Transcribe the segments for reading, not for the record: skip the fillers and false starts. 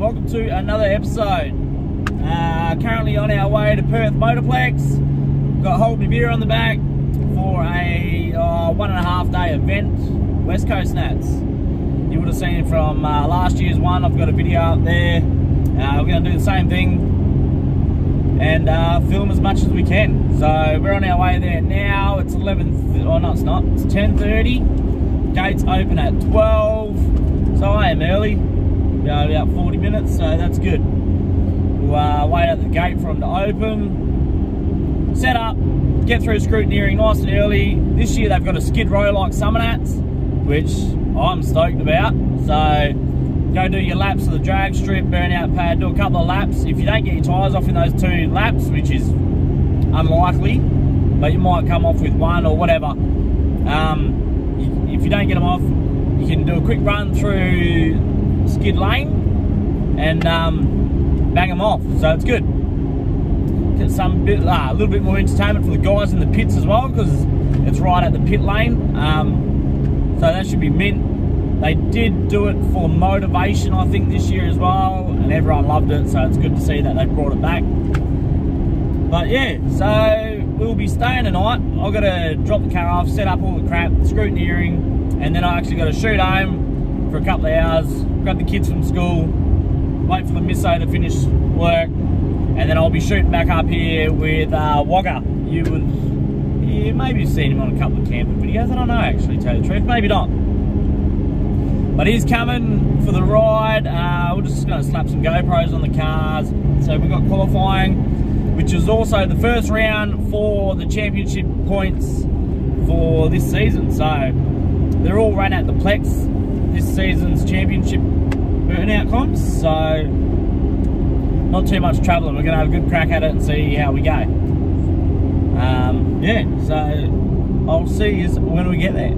welcome to another episode. Currently on our way to Perth Motorplex. Got Hold Me Beer on the back for a 1.5 day event, West Coast Nats. You would have seen it from last year's one. I've got a video up there. We're going to do the same thing and film as much as we can. So we're on our way there now. It's 11, oh no it's not, it's 10:30. Gates open at 12, so I am early, about 40 minutes, so that's good. We'll wait at the gate for them to open, set up, get through scrutineering nice and early. This year they've got a skid row like Summernats, which I'm stoked about. So go do your laps of the drag strip, burnout pad, do a couple of laps. If you don't get your tyres off in those 2 laps, which is unlikely, but you might come off with 1 or whatever. If you don't get them off, you can do a quick run through skid lane and bang them off. So it's good. Get a little bit more entertainment for the guys in the pits as well, because it's right at the pit lane. So that should be mint. They did do it for motivation, I think, this year as well, and everyone loved it. So it's good to see that they brought it back. But yeah, so we'll be staying tonight. I've got to drop the car off, set up all the crap, scrutineering, and then I actually got to shoot home for a couple of hours, grab the kids from school, wait for the misso to finish work, and then I'll be shooting back up here with Wagga. You maybe you've seen him on a couple of camping videos. I don't know, actually, to tell you the truth, maybe not. But he's coming for the ride. We're just going to slap some GoPros on the cars. So we've got qualifying, which is also the first round for the championship points for this season. So they're all run at the Plex, this season's championship burnout comps. So not too much travelling. We're going to have a good crack at it and see how we go. Yeah, so I'll see you when we get there.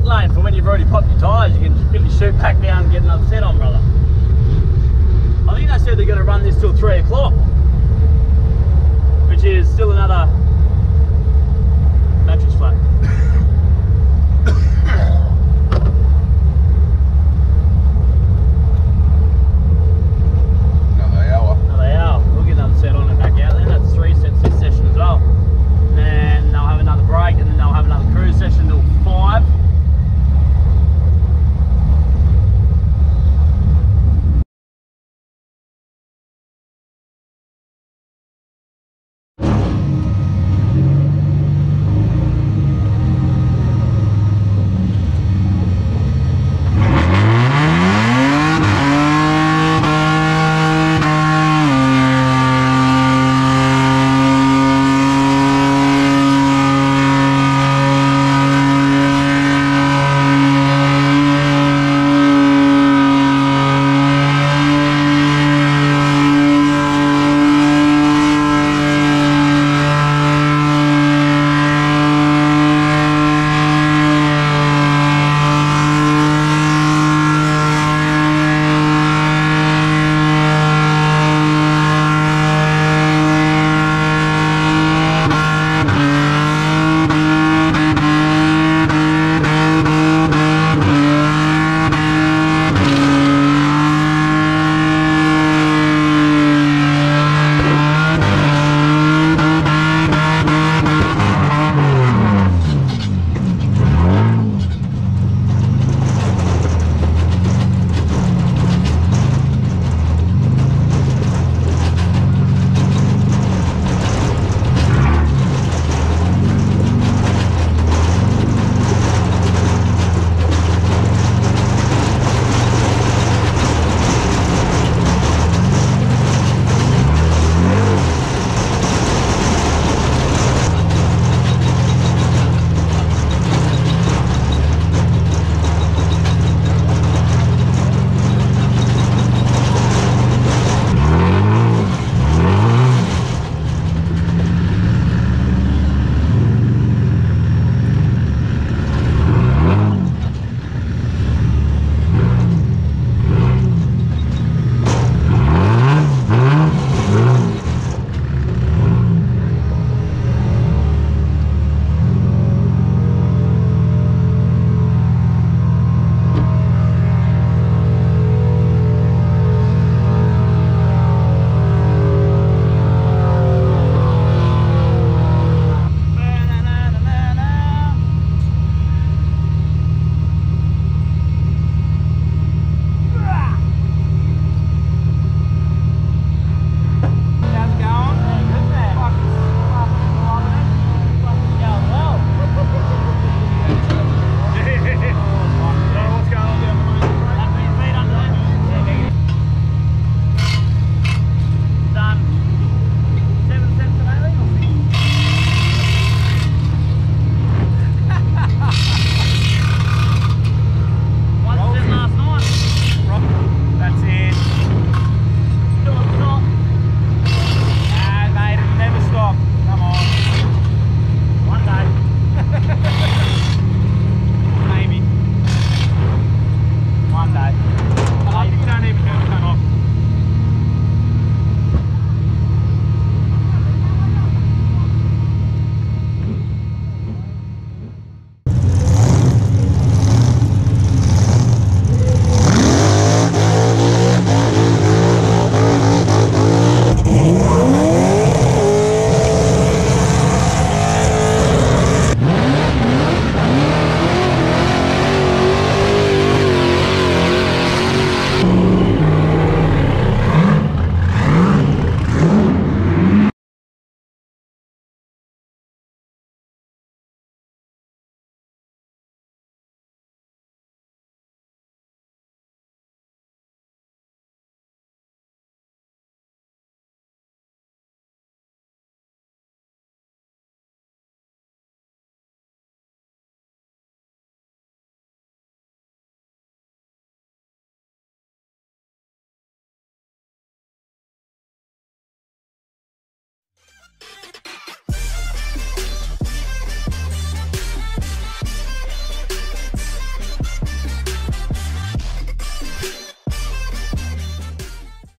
pit lane for when you've already popped your tyres. You can just quickly shoot back down and get another set on, brother. I think they said they're going to run this till 3 o'clock, which is still another